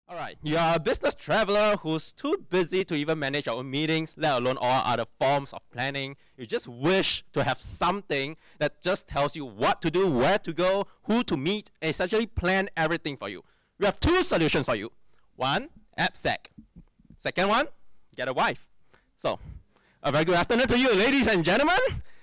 All right, you are a business traveler who's too busy to even manage your own meetings, let alone all other forms of planning. You just wish to have something that just tells you what to do, where to go, who to meet, and essentially plan everything for you. We have two solutions for you. One, AppSec. Second one, get a wife. So, a very good afternoon to you, ladies and gentlemen.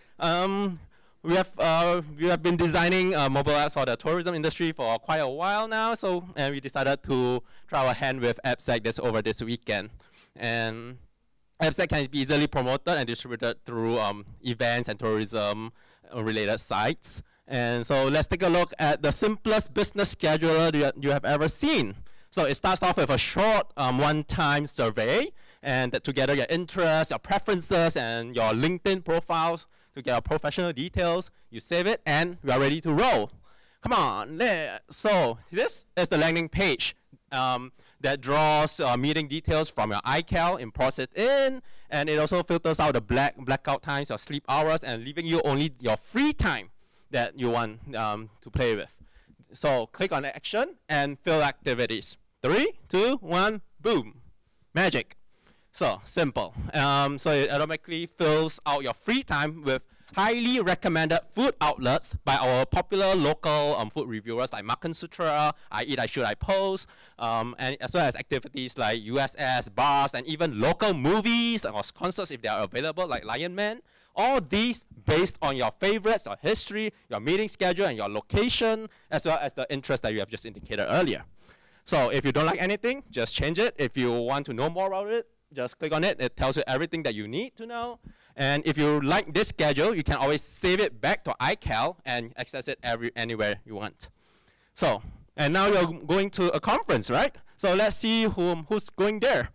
We have been designing mobile apps for the tourism industry for quite a while now, and we decided to try our hand with AppSec over this weekend. And AppSec can be easily promoted and distributed through events and tourism related sites. And so let's take a look at the simplest business scheduler you have ever seen. So it starts off with a short one-time survey, and that together your interests, your preferences, and your LinkedIn profiles to get our professional details. You save it, and we are ready to roll. Come on. So this is the landing page that draws meeting details from your iCal, imports it in, and it also filters out the blackout times, your sleep hours, and leaving you only your free time that you want to play with. So click on action and fill activities. 3, 2, 1, boom. Magic. So simple. So it automatically fills out your free time with highly recommended food outlets by our popular local food reviewers like Marken Sutra, I Eat, I Shoot, I Post, and as well as activities like USS, bars, and even local movies or concerts if they are available like Lion Man. All these based on your favorites, your history, your meeting schedule, and your location, as well as the interest that you have just indicated earlier. So if you don't like anything, just change it. If you want to know more about it, just click on it. It tells you everything that you need to know. And if you like this schedule, you can always save it back to iCal and access it anywhere you want. So, and now you're going to a conference, right? So let's see who's going there.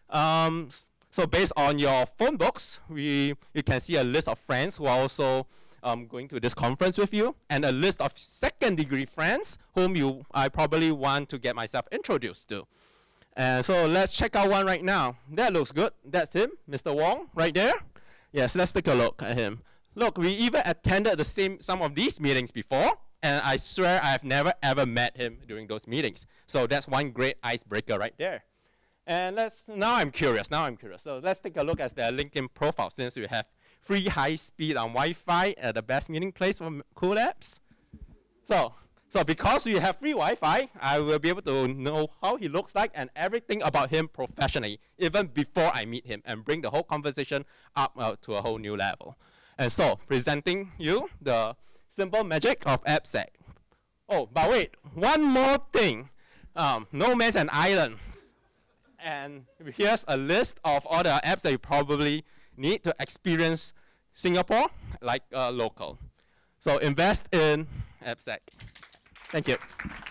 So based on your phone books, you can see a list of friends who are also going to this conference with you, and a list of second-degree friends whom I probably want to get myself introduced to. So let's check out one right now. That looks good. That's him, Mr. Wong, right there. Yes, let's take a look at him. Look, we even attended some of these meetings before, and I swear I've never ever met him during those meetings. So that's one great icebreaker right there. And now I'm curious. So let's take a look at their LinkedIn profile, since we have free high-speed Wi-Fi at the best meeting place for coLABs. So because we have free Wi-Fi, I will be able to know how he looks like and everything about him professionally, even before I meet him, and bring the whole conversation up to a whole new level. And so, presenting you the simple magic of AppSec. Oh, but wait, one more thing. Nomads and islands. And here's a list of all the apps that you probably need to experience Singapore like local. So invest in AppSec. Thank you.